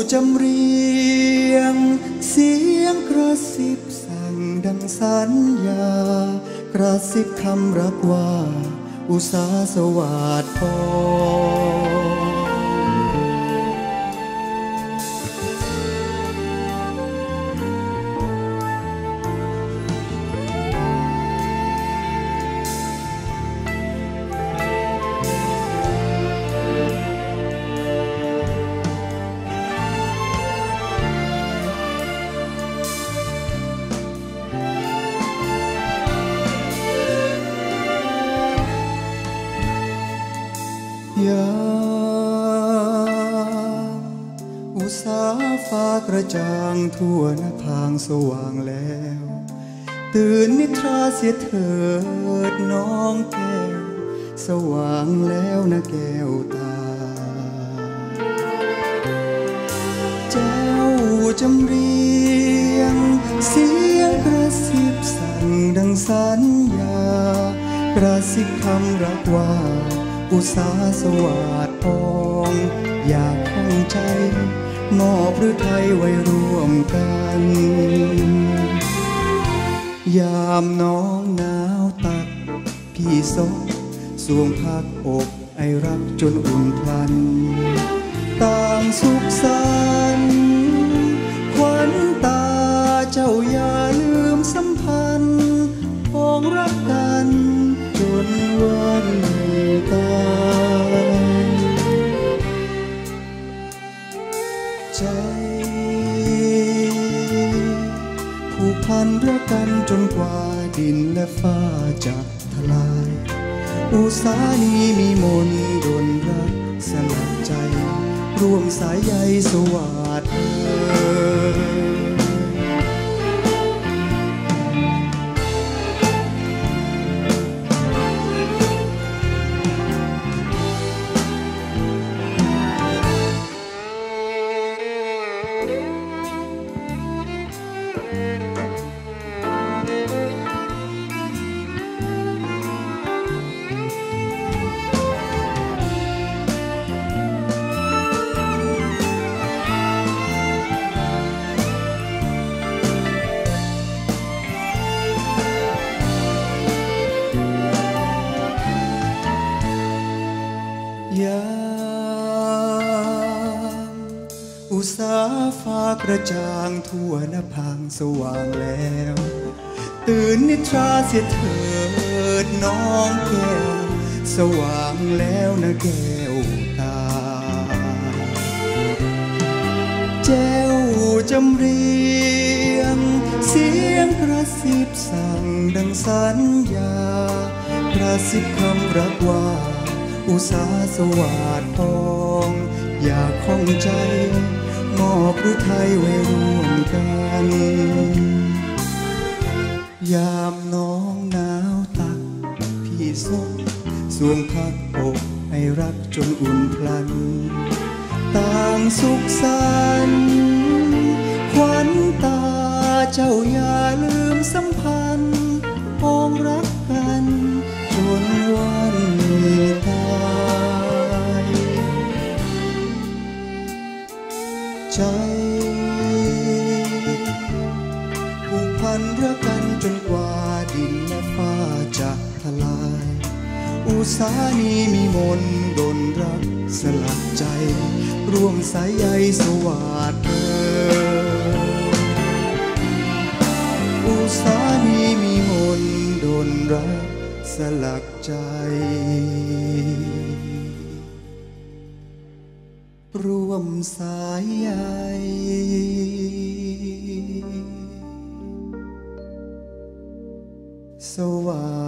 จำเรียงเสียงกระซิบสั่งดังสัญญากระซิบคำรักว่าอุษาสวัสดิ์พอยามอุษาฟ้ากระจ่างทั่วหน้าพางสว่างแล้วตื่นนิทราเสียเถิดน้องแก้วสว่างแล้วนะแก้วตาแจ้วจำเรียงเสียงกระซิบสั่งดังสัญญากระซิบคำรักว่าอุษาสวัสดิ์พองอยากข้องใจมอบหรือไทยไว้ร่วมกันยามน้องหนาวตักพี่ซบสวงพักอกไอรักจนอุ่นพลันต่างสุขสันต์ขวัญตาเจ้าอย่าลืมสัมพันธ์ปองรักกันจนวันตายใจผูกพันรักกันจนกว่าดินและฟ้าจะทลายอุษานีมีมนต์ดลรักสลักใจร่วมสายใยสวัสดิ์ยามอุษาฟ้ากระจ่างทั่วหน้าพางสว่างแล้วตื่นนิทราเสียเถิดน้องแก้วสว่างแล้วนะแก้วตาแจ้วจำเรียงเสียงกระซิบสั่งดังสัญญากระซิบคำรักว่าอุษาสวัสดิ์พองอยากข้องใจมอบหรือไทยไว้ร่วมกันยามน้องหนาวตักพี่ซบสวงพักอกให้รักจนอุ่นพลันต่างสุขสันต์ขวัญตาเจ้าอย่าลืมสัมพันธ์ปองรักกันจนวันตายใจผูกพันรักกันจนกว่าดินและฟ้าจะทลายอุษานีมีมนต์ดลรักสลักใจร่วมสายใยสวัสดิ์อุษานีมีมนต์ดลรักสลักใจร่วมสายใยสวัสดิ์